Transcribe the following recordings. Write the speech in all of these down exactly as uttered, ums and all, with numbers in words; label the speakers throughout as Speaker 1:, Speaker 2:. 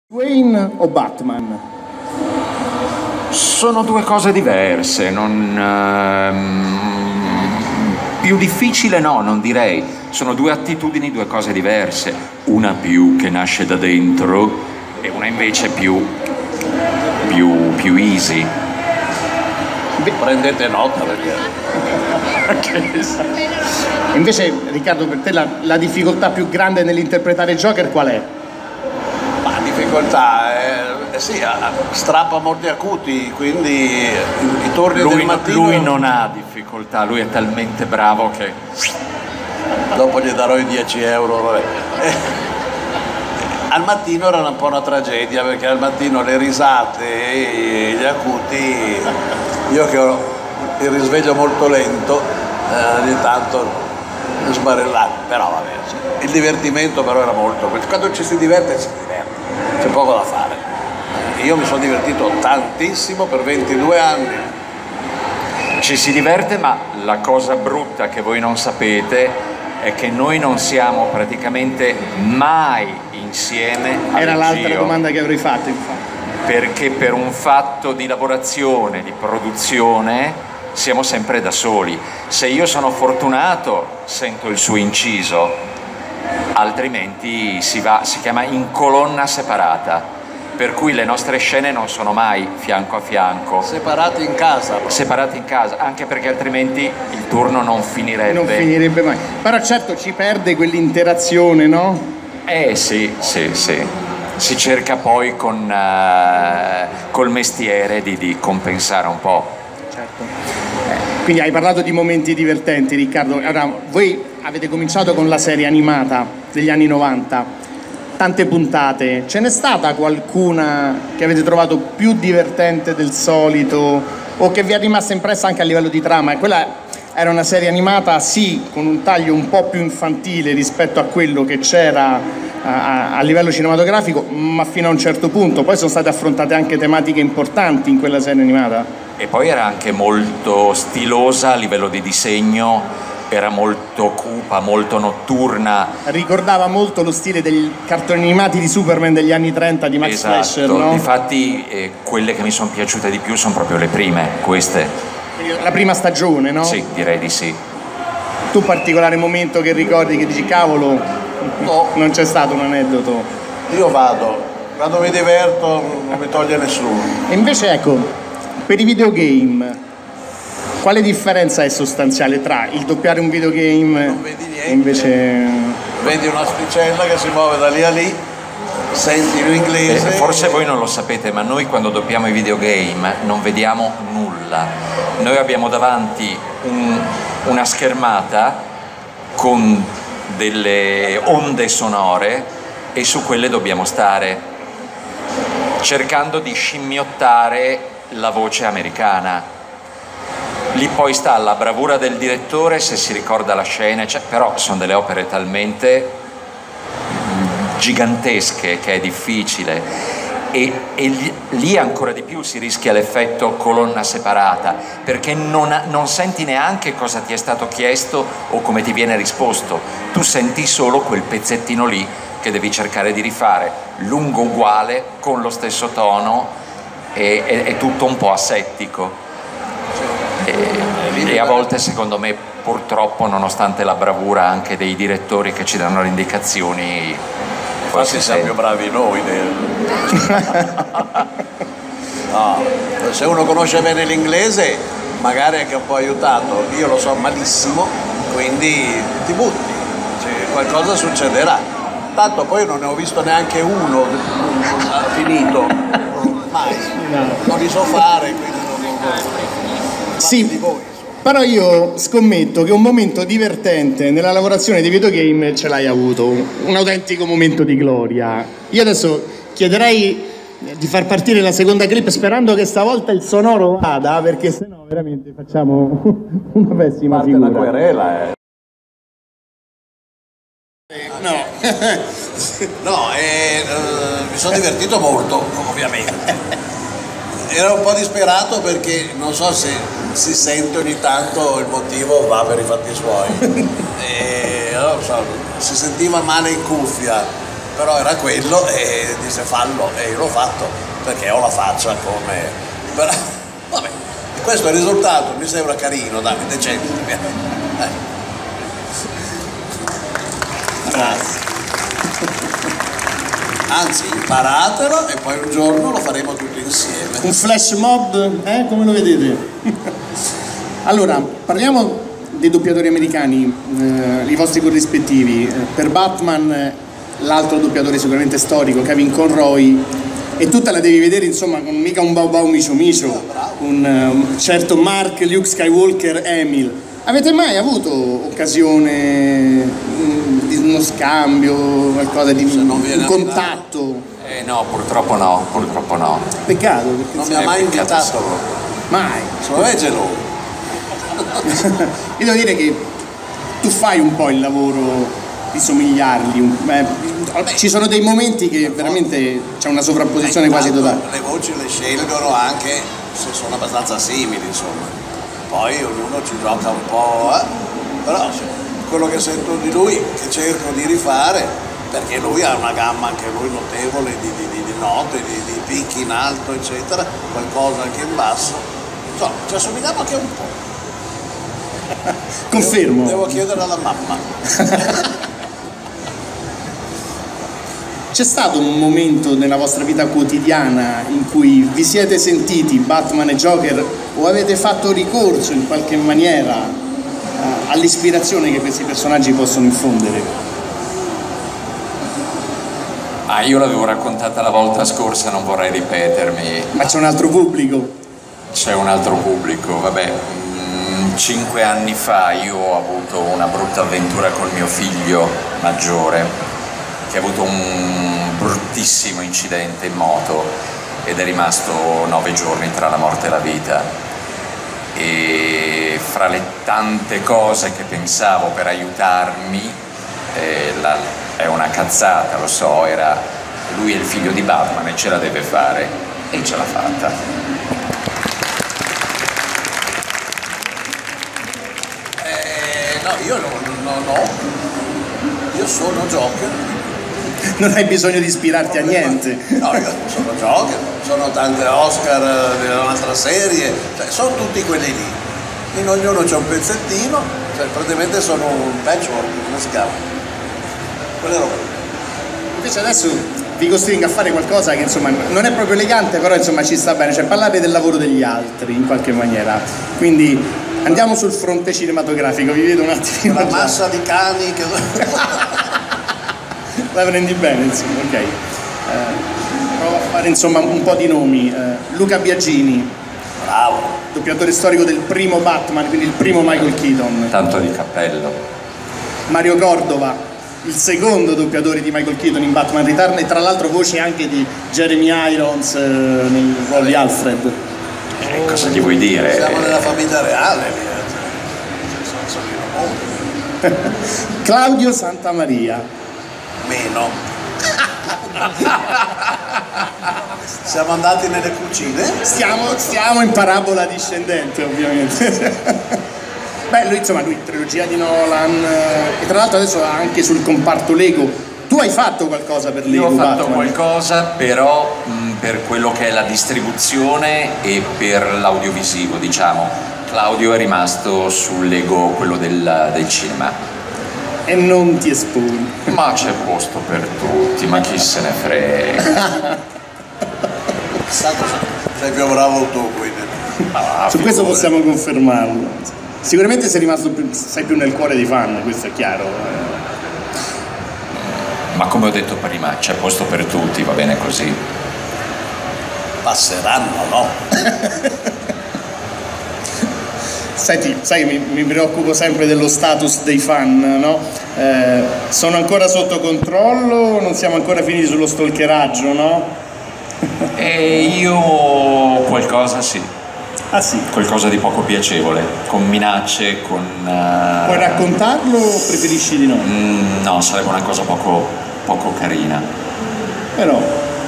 Speaker 1: Wayne o Batman?
Speaker 2: Sono due cose diverse, non, ehm, più difficile no, non direi. Sono due attitudini, due cose diverse. Una più che nasce da dentro e una invece più, più, più easy.
Speaker 3: Beh, prendete nota perché...
Speaker 1: Invece, Riccardo, per te la, la difficoltà più grande nell'interpretare Joker qual è?
Speaker 3: Ma difficoltà, eh, eh sì, strappa molti acuti, quindi i, i turni
Speaker 2: Lui,
Speaker 3: del mattino...
Speaker 2: lui non ha difficoltà, lui è talmente bravo che...
Speaker 3: Dopo gli darò i dieci euro, vabbè. Eh, al mattino era un po' una tragedia, perché al mattino le risate e gli acuti, io che ho il risveglio molto lento, eh, ogni tanto sbarellare, però vabbè, il divertimento però era molto, quando ci si diverte si diverte, c'è poco da fare. Io mi sono divertito tantissimo per ventidue anni.
Speaker 2: Ci si diverte, ma la cosa brutta che voi non sapete è che noi non siamo praticamente mai insieme.
Speaker 1: Era l'altra
Speaker 2: giro,
Speaker 1: domanda che avrei fatto, infatti.
Speaker 2: Perché per un fatto di lavorazione, di produzione, siamo sempre da soli. Se io sono fortunato sento il suo inciso, altrimenti si va, si chiama in colonna separata, per cui le nostre scene non sono mai fianco a fianco.
Speaker 3: Separati in casa. Proprio.
Speaker 2: Separati in casa, anche perché altrimenti il turno non finirebbe.
Speaker 1: Non finirebbe mai. Però certo ci perde quell'interazione, no?
Speaker 2: Eh sì, sì, sì. Si cerca poi con uh, col mestiere di, di compensare un po'.
Speaker 1: Certo. Eh, quindi hai parlato di momenti divertenti, Riccardo. Allora, voi avete cominciato con la serie animata degli anni novanta, tante puntate. Ce n'è stata qualcuna che avete trovato più divertente del solito o che vi è rimasta impressa anche a livello di trama? E quella era una serie animata, sì, con un taglio un po' più infantile rispetto a quello che c'era a, a livello cinematografico, ma fino a un certo punto. Poi sono state affrontate anche tematiche importanti in quella serie animata.
Speaker 2: E poi era anche molto stilosa a livello di disegno, era molto cupa, molto notturna.
Speaker 1: Ricordava molto lo stile dei cartoni animati di Superman degli anni trenta di Max
Speaker 2: Esatto.
Speaker 1: Fleischer, no?
Speaker 2: Difatti eh, quelle che mi sono piaciute di più sono proprio le prime, queste.
Speaker 1: La prima stagione, no?
Speaker 2: Sì, direi di sì.
Speaker 1: Tu particolare momento che ricordi che dici cavolo,
Speaker 3: No.
Speaker 1: non c'è stato un aneddoto?
Speaker 3: Io vado, quando mi diverto non mi toglie nessuno.
Speaker 1: E invece ecco, per i videogame, quale differenza è sostanziale tra il doppiare un videogame
Speaker 3: Non vedi niente.
Speaker 1: e invece...
Speaker 3: Vedi una sticella che si muove da lì a lì, senti in inglese.
Speaker 2: Eh, forse voi non lo sapete, ma noi quando doppiamo i videogame non vediamo nulla. Noi abbiamo davanti un, una schermata con delle onde sonore e su quelle dobbiamo stare, cercando di scimmiottare la voce americana. Lì poi sta la bravura del direttore se si ricorda la scena, cioè, però sono delle opere talmente gigantesche che è difficile e, e lì ancora di più si rischia l'effetto colonna separata, perché non, non senti neanche cosa ti è stato chiesto o come ti viene risposto, tu senti solo quel pezzettino lì che devi cercare di rifare lungo uguale con lo stesso tono e è, è tutto un po' asettico. E, e a volte secondo me purtroppo, nonostante la bravura anche dei direttori che ci danno le indicazioni,
Speaker 3: Forse siamo più bravi noi. No, se uno conosce bene l'inglese magari è anche un po' aiutato, io lo so malissimo, quindi ti butti, cioè, qualcosa succederà. Tanto poi non ne ho visto neanche uno finito, mai, non li so fare, quindi non, non, non.
Speaker 1: Sì,
Speaker 3: di voi.
Speaker 1: però io scommetto che un momento divertente nella lavorazione dei videogame ce l'hai avuto, un autentico momento di gloria. Io adesso chiederei di far partire la seconda clip sperando che stavolta il sonoro vada, perché sennò veramente facciamo una pessima
Speaker 3: Parte
Speaker 1: figura.
Speaker 3: una querela, eh.
Speaker 1: No,
Speaker 3: No, eh, eh, mi sono divertito molto, ovviamente. Era un po' disperato perché non so se si sente ogni tanto, il motivo va per i fatti suoi. E, non so, si sentiva male in cuffia però era quello e disse fallo e io l'ho fatto perché ho la faccia come... Però, vabbè, questo è il risultato, mi sembra carino, dai, decente. Eh.
Speaker 1: Grazie.
Speaker 3: Anzi, imparatelo e poi un giorno lo faremo tutti insieme.
Speaker 1: Un flash mob, eh? Come lo vedete? Allora, parliamo dei doppiatori americani, eh, i vostri corrispettivi. Per Batman, eh, l'altro doppiatore sicuramente storico, Kevin Conroy, e tu te la devi vedere insomma con mica un Bau Bau Micio Micio, un um, certo Mark Luke Skywalker Emil. Avete mai avuto occasione um, di uno scambio, qualcosa di un contatto?
Speaker 2: Eh no, purtroppo no, purtroppo no.
Speaker 1: Peccato, perché
Speaker 3: Non mi ha mai invitato.
Speaker 1: mai.
Speaker 3: Secondo me è geloso.
Speaker 1: Io devo dire che tu fai un po' il lavoro di somigliargli, un- eh, ci sono dei momenti che veramente c'è una sovrapposizione quasi totale.
Speaker 3: Le voci le scelgono anche se sono abbastanza simili, insomma. Poi ognuno ci gioca un po', eh? Però se- quello che sento di lui, che cerco di rifare, perché lui ha una gamma anche lui notevole di, di- di- di note, di, di picchi in alto, eccetera, qualcosa anche in basso. Insomma, ci assomigliamo anche un po'.
Speaker 1: Confermo.
Speaker 3: Devo, devo chiedere alla mamma.
Speaker 1: C'è stato un momento nella vostra vita quotidiana in cui vi siete sentiti Batman e Joker o avete fatto ricorso in qualche maniera eh, all'ispirazione che questi personaggi possono infondere?
Speaker 2: Ah, io l'avevo raccontata la volta scorsa, non vorrei ripetermi.
Speaker 1: Ma c'è un altro pubblico?
Speaker 2: C'è un altro pubblico, vabbè. mm, Cinque anni fa io ho avuto una brutta avventura col mio figlio maggiore, che ha avuto un bruttissimo incidente in moto ed è rimasto nove giorni tra la morte e la vita. E fra le tante cose che pensavo per aiutarmi, eh, la- è una cazzata, lo so, era lui è il figlio di Batman e ce la deve fare, e ce l'ha fatta.
Speaker 3: Eh, no, io non no, no. Io sono Joker.
Speaker 1: Non hai bisogno di ispirarti a niente.
Speaker 3: No, io sono Joker, sono tante Oscar di un'altra serie, cioè, sono tutti quelli lì. In ognuno c'è un pezzettino, cioè praticamente sono un patchwork, come si chiama? Quelle robe.
Speaker 1: Invece adesso vi costringo a fare qualcosa che insomma non è proprio elegante, però insomma ci sta bene, cioè parlare del lavoro degli altri in qualche maniera. Quindi andiamo sul fronte cinematografico, vi vedo un attimo.
Speaker 3: Una
Speaker 1: già.
Speaker 3: massa di cani che...
Speaker 1: La prendi bene, insomma, ok. Eh, provo a fare insomma un po' di nomi. Eh, Luca Biagini,
Speaker 3: Bravo.
Speaker 1: doppiatore storico del primo Batman, quindi il primo Michael Keaton.
Speaker 2: Tanto di cappello.
Speaker 1: Mario Cordova, il secondo doppiatore di Michael Keaton in Batman Return e tra l'altro voce anche di Jeremy Irons eh, nel ruolo di Alfred.
Speaker 2: Eh, cosa gli vuoi dire?
Speaker 3: Siamo nella famiglia reale lì. eh. Sono io, oh,
Speaker 1: Claudio Santamaria,
Speaker 3: meno. Siamo andati nelle cucine.
Speaker 1: stiamo, stiamo in parabola discendente ovviamente. Beh, lui insomma, lui trilogia di Nolan eh, e tra l'altro adesso anche sul comparto Lego. Tu hai fatto qualcosa per Lego
Speaker 2: Io ho fatto
Speaker 1: Batman?
Speaker 2: qualcosa, però mh, per quello che è la distribuzione e per l'audiovisivo, diciamo. Claudio è rimasto sul Lego, quello del, del cinema.
Speaker 1: E non ti esponi.
Speaker 2: Ma c'è posto per tutti, ma chi se ne frega.
Speaker 3: Stato sei più bravo tu quindi.
Speaker 2: Ah,
Speaker 1: Su questo
Speaker 2: figurati.
Speaker 1: possiamo confermarlo. Sicuramente sei rimasto più, sei più nel cuore dei fan, questo è chiaro.
Speaker 2: Ma come ho detto prima, c'è posto per tutti, va bene così.
Speaker 3: Passeranno, no?
Speaker 1: Senti, sai, mi, mi preoccupo sempre dello status dei fan, no? Eh, sono ancora sotto controllo? Non siamo ancora finiti sullo stalkeraggio, no?
Speaker 2: E io qualcosa sì,
Speaker 1: Ah sì.
Speaker 2: qualcosa di poco piacevole, con minacce, con... eh,
Speaker 1: Puoi raccontarlo o preferisci di no?
Speaker 2: mm, no, sarebbe una cosa poco, poco carina.
Speaker 1: Però...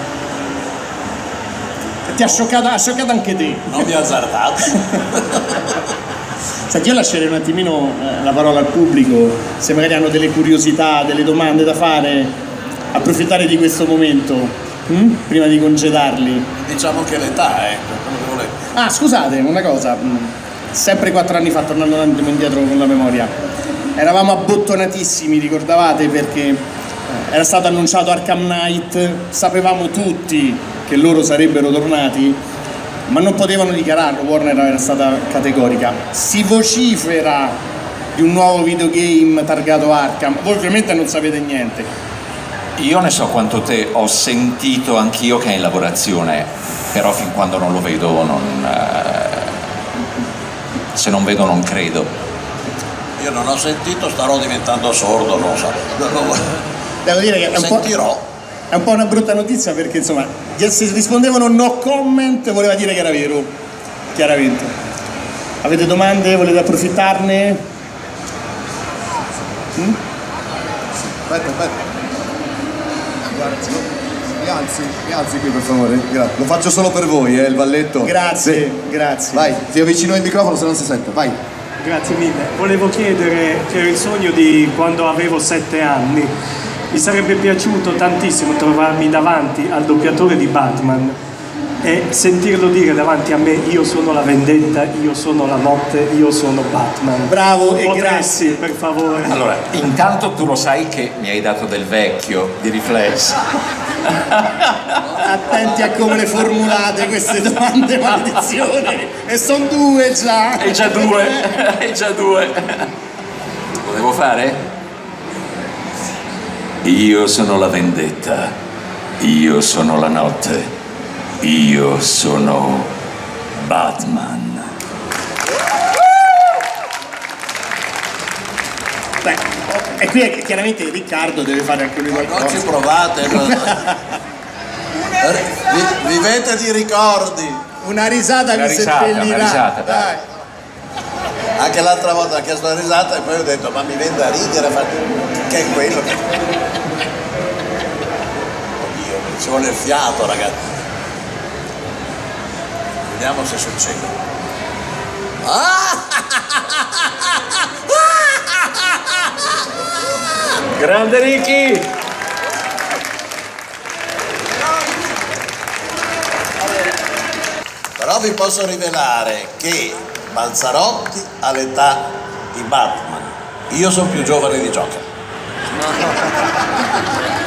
Speaker 1: Ti ha scioccato, ha scioccato anche te.
Speaker 3: Non vi azzardate.
Speaker 1: Senti, io lascerei un attimino eh, la parola al pubblico, se magari hanno delle curiosità, delle domande da fare. approfittare di questo momento, hm? prima di congedarli.
Speaker 3: Diciamo che l'età, ecco, quello che volevo.
Speaker 1: Ah, scusate, una cosa, sempre quattro anni fa, tornando un attimo indietro con la memoria, eravamo abbottonatissimi, ricordavate, perché era stato annunciato Arkham Knight, sapevamo tutti che loro sarebbero tornati, ma non potevano dichiararlo, Warner era stata categorica. Si vocifera di un nuovo videogame targato Arkham, voi ovviamente non sapete niente.
Speaker 2: Io ne so quanto te, ho sentito anch'io che è in lavorazione, però fin quando non lo vedo, non, eh, se non vedo non credo.
Speaker 3: Io non ho sentito, starò diventando sordo, non so.
Speaker 1: Devo dire che è un po'...
Speaker 3: Sentirò.
Speaker 1: È un po' una brutta notizia perché insomma se rispondevano no comment voleva dire che era vero, chiaramente. Avete domande? Volete approfittarne? Mm?
Speaker 4: Aspetta, aspetta. Mi alzi, mi alzi qui per favore. Grazie. Lo faccio solo per voi, eh, il balletto.
Speaker 1: Grazie,
Speaker 4: sì.
Speaker 1: grazie.
Speaker 4: Vai, ti avvicino il microfono se non si sente, vai.
Speaker 5: Grazie mille. Volevo chiedere che era il sogno di quando avevo sette anni. Mi sarebbe piaciuto tantissimo trovarmi davanti al doppiatore di Batman e sentirlo dire davanti a me: io sono la vendetta, io sono la notte, io sono Batman.
Speaker 1: Bravo e
Speaker 5: Potresti,
Speaker 1: grazie.
Speaker 5: per favore.
Speaker 2: Allora, intanto tu lo sai che mi hai dato del vecchio, di riflesso.
Speaker 1: Attenti a come le formulate queste domande, maledizione. E sono due già.
Speaker 2: E già due, e già due. Lo devo fare? Io sono la vendetta, io sono la notte, io sono Batman.
Speaker 1: Beh, e qui è che chiaramente Riccardo deve fare anche lui qualcosa.
Speaker 3: Non ci provate. Vi, vivete di ricordi.
Speaker 1: Una risata
Speaker 2: Una
Speaker 1: vi
Speaker 2: risata,
Speaker 1: seppellirà.
Speaker 2: una risata, dai.
Speaker 1: Dai.
Speaker 3: Anche l'altra volta ha chiesto la risata e poi ho detto ma mi viene da ridere, che è quello che... Oddio, ci vuole il fiato, ragazzi. Vediamo se succede. Ah!
Speaker 2: Grande Ricky!
Speaker 3: Però vi posso rivelare che Balzarotti ha l'età di Batman. Io sono più giovane di Joker.